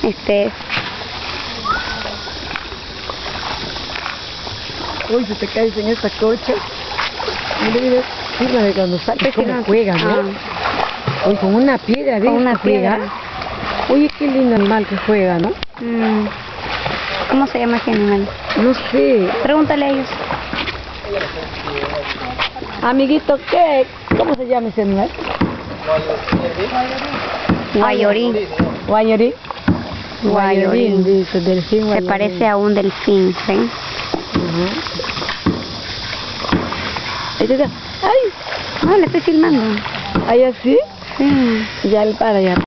Este es. Uy, si te caes en esta cocha. Mira, fírmame cuando sale. ¿Cómo juega, no? Uy, con una piedra, ¿ves? Con una piedra. Oye, qué lindo animal que juega, ¿no? ¿Cómo se llama ese animal? No sé. Pregúntale a ellos. Amiguito, ¿qué? ¿Cómo se llama ese animal? Guayorín. Guayorín. Guayorín. Dice, delfín Se guayorín. parece a un delfín, ¿ven? Ahí está. ¡Ay! Ah, le estoy filmando. ¿Ahí así? Sí. Ya, para allá.